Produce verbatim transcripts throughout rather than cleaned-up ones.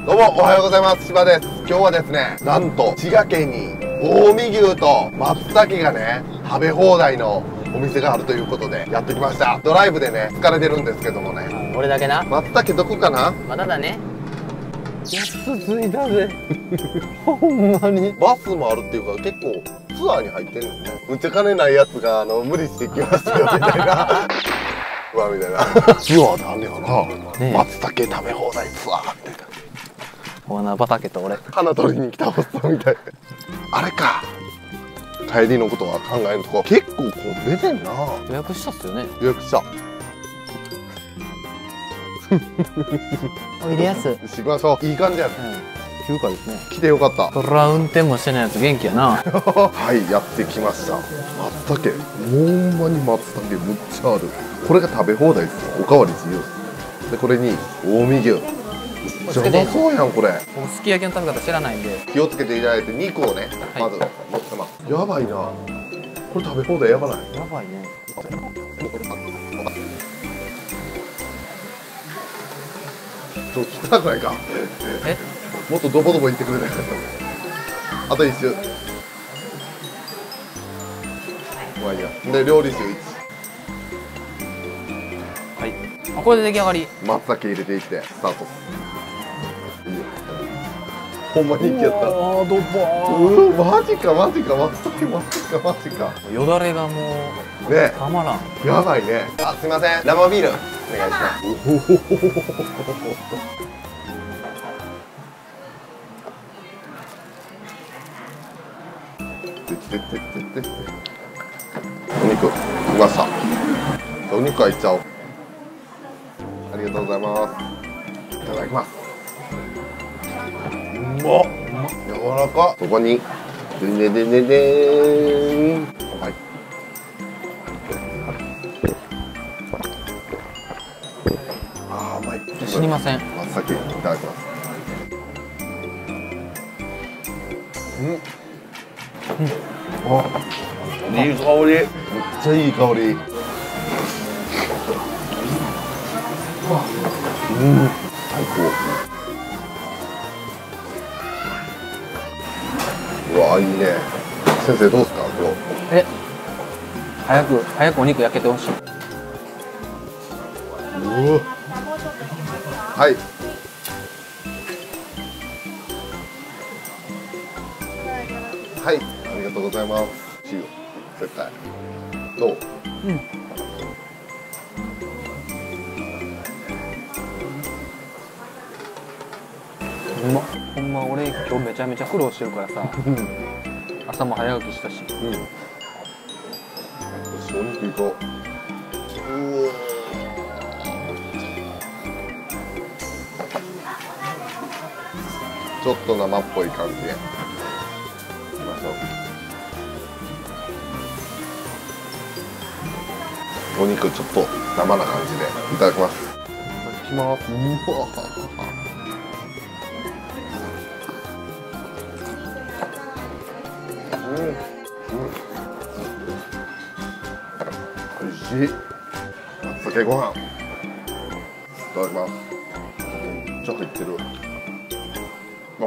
どうもおはようございます。柴です。今日はですね、なんと滋賀県に近江牛と松茸がね食べ放題のお店があるということでやってきました。ドライブでね疲れてるんですけどもね。 俺だけな。 松茸どこかな。 まだだね。やっと着いたぜ。ほんまにバスもあるっていうか結構ツアーに入ってるんですね。むっちゃ金ないやつがあの無理してきましたよみたいなうわみたいなツアーであんねやな、ね、松茸食べ放題ツアーみたいな。 お花畑と俺花取りに来たおっさんみたい。あれか、帰りのことは考えるとこ結構こう出てんな。 予約したっすよね。 予約したおいでやす。 行きましょう。いい感じやね。 休暇ですね。 来てよかった。 そら運転もしてないやつ元気やな。 はいやってきました。松茸、ほんまに松茸むっちゃある。これが食べ放題ですよ。おかわり自由で、これに近江牛めっちゃうまそうやんこれ。 僕すき焼きの食べ方知らないんで気をつけていただいて、肉をね、 はい、 まず乗ってます。やばいなこれ。食べ放題やばない？ やばいね。 ちょっと汚くないか。 えもっとドボドボいってくれないか。あと一周。まあいいや。で料理酒いち。 はい。あ、これで出来上がり。 松茸入れていってスタート。いいよ。ほんまにいけやった。 あードバー。うーマジかマジか松茸マジかマジか。 よだれがもうねたまらん。 やばいね。あ、すいません。生ビールお願いします。おほほほほほ。お肉うまさ。お肉はいっちゃおう。ありがとうございます。いただきます。うまっ、柔らか。そこにでねでねでーん。はい。あー、甘い。 知りません。 松茸いただきます。うん。うん。あ、いい香り。めっちゃいい香り。うん、最高。うわ、いいね。先生どうですか、これ。 え、早く早くお肉焼けてほしい。 うわ。はい。はい、ありがとうございます。チー絶対。どう？うん。 ほんま、ほんま俺今日めちゃめちゃ苦労してるからさ。朝も早起きしたし。 うん。よし、お肉いこう。うわ。ちょっと生っぽい感じで。お肉ちょっと生な感じでいただきます。いただきます。うわ。うん。うん。美味しい。松茸ご飯。いただきます。めっちゃ入ってる。あ。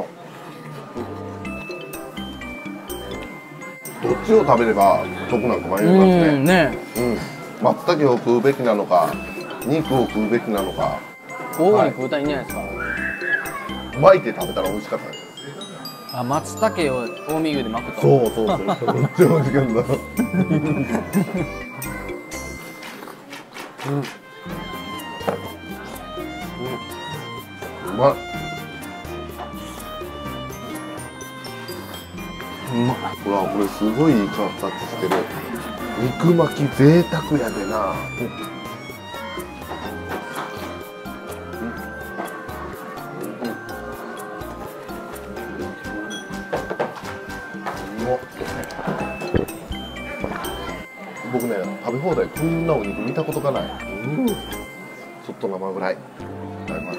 どっちを食べれば得なんか迷いますね。 ね。 うん。松茸を食うべきなのか、肉を食うべきなのか。 交互に食うたらいいんじゃないですか。 巻いて食べたら美味しかったです。 あ、松茸を近江牛で巻くと。 そうそうそう。めっちゃ美味しかった。うん。うん。うまい。 うまっ。 うわ、これすごいいい形してる。肉巻き贅沢やでな。うん。僕ね、食べ放題こんなお肉見たことがない。うん、ちょっと生ぐらいいただきます。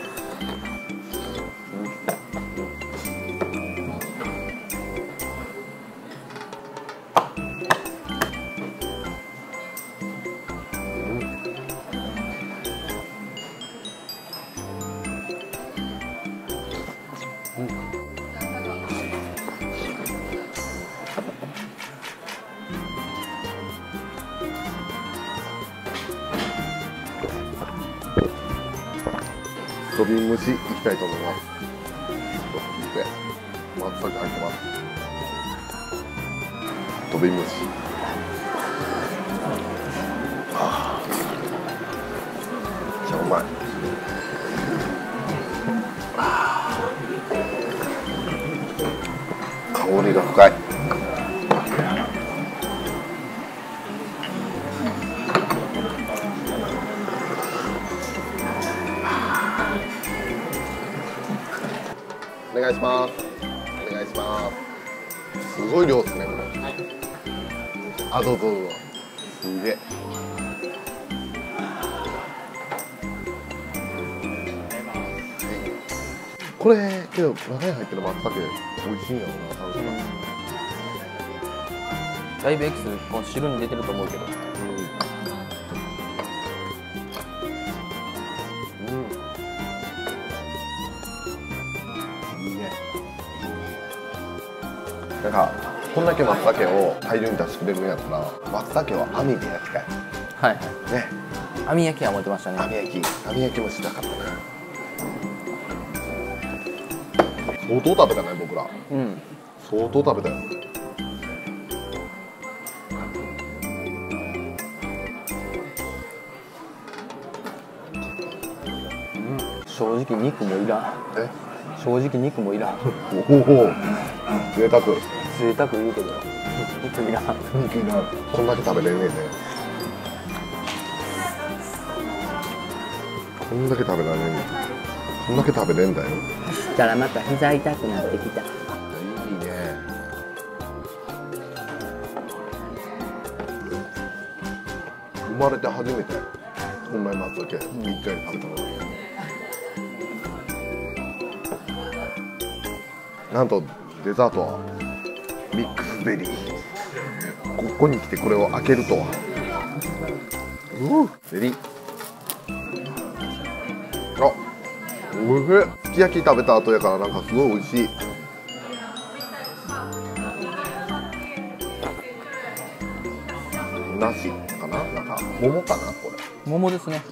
飛び蒸しいきたいと思います。で、松茸入ってます。飛び蒸し。ああ、めっちゃうまい。ああ、香りが深い。お願いします。お願いします。すごい量ですね、これ。はい、あ、どうぞどうぞ。すげえ。これけど中に入ってる松茸美味しいんやろな、多分。 だいぶエキスこの汁に出てると思うけど。なんかこんだけ松茸を大量に出してくれるんやったら松茸は網で焼きたい。 はいはいね、 網焼きは持ってましたね。 網焼き網焼きもしたかったな。相当食べたね、僕ら。 うん、 相当食べたよ。 正直肉もいらん。 え、 正直肉もいらん。 おお、贅沢。 贅沢言うけど肉いらん。 肉いらん。こんだけ食べれんねんね。こんだけ食べられんねん。こんだけ食べれんだよ。 そしたらまた膝痛くなってきた。いいいね。生まれて初めてこんなに松茸一回食べたの。なんとデザートはミックスベリー。ここに来てこれを開けるとは。うう、ベリー。あ、おいしい。すき焼き食べた後やからなんかすごい美味しい。梨かな、なんか桃かな、これ。 桃ですね。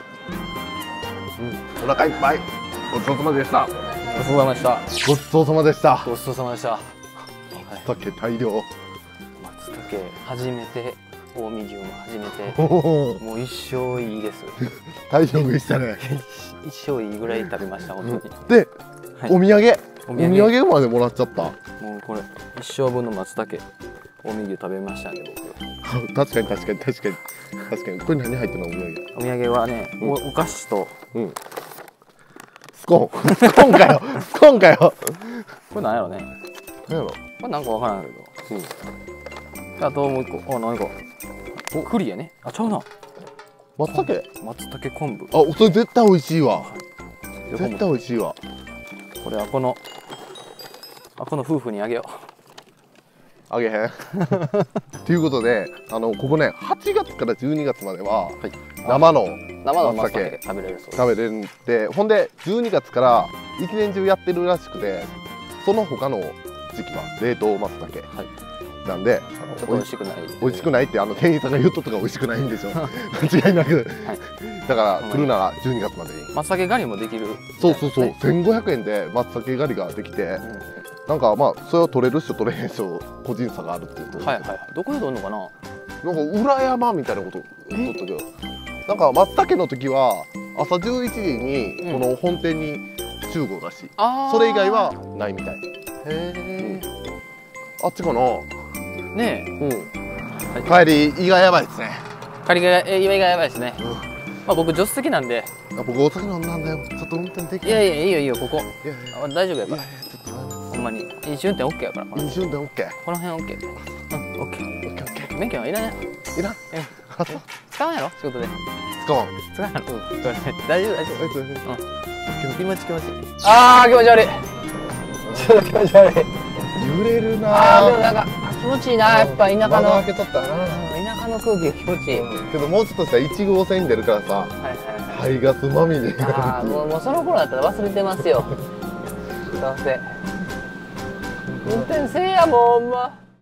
うん、お腹いっぱい。ごちそうさまでした。 ごちそうさまでした。 ごちそうさまでした。 ごちそうさまでした。 松茸大量。 松茸初めて、近江牛も初めて。もう一生いいです。 大丈夫でしたね。 一生いいぐらい食べました本当に。 で、はい、お土産、 お土産までもらっちゃった。もうこれ一生分の松茸、近江牛食べましたね僕。確かに確かに確かに確かに。これ何入ってるの、お土産。 お土産はね、うん、お, お菓子と、 うん、スコーン。スコーンかよ。スコーンかよ。これなんやろね。 なんやろ。 これなんかわからんけど。うん。あともう一個。あ、何か。お、栗やね。あ、ちゃうな。 松茸。 松茸昆布。 あ、それ絶対美味しいわ。絶対美味しいわ。 これはこの。あ、この夫婦にあげよう。 あげへん。ということで、あのここね、はちがつからじゅうにがつまでは、はい、生の生の松茸食べれるそうです。 食べれるんで、ほんでじゅうにがつから一年中やってるらしくて、その他の時期は冷凍松茸、はい、なんで、あのちょっと美味しくない、 美味しくないってあの店員さんが言うととか美味しくないんでしょ。間違いなく。はい、だから来るならじゅうにがつまでに。 松茸狩りもできる。 そうそうそう、せんごひゃくえんで松茸狩りができて。うん、なんかまあそれは取れる人取れへん人個人差があるっていうと、 はいはい、どこで取るのかな。 なんか裏山みたいなこと言っとったけど、なんか松茸の時は朝じゅういちじにこの本店に集合だし、うん、それ以外はないみたい。へえ、うん、あっちかな。 ねえ、うん、 帰り胃がやばいですね。 帰りが胃がやばいですね。うん、まあ僕助手席なんで。 僕お酒飲んだんだよ。ちょっと運転できない。 いやいやいいよいいよ、ここ。 いやいや大丈夫やから。 いやいやちょっとほんまに飲酒運転オッケーやから。 飲酒運転オッケー。 この辺オッケー。うん、オッケー。 オッケーオッケー。 免許はいらない。 いらん。 使わんやろ仕事で。 使わん。 使わんやろ。うん。大丈夫大丈夫。うん。気持ち気持ち。 ああ気持ち悪い。 ちょっと気持ち悪い。 揺れるな。 ああでもなんか気持ちいいな、やっぱ田舎の。 窓開けとったな。 田舎の空気が気持ちいい。 けどもうちょっとしたらいちごうせんに出るからさ。はいはいはい。排ガスまみれ。 ああもうもうその頃だったら忘れてますよ。 どうせ運転せえやもうほんま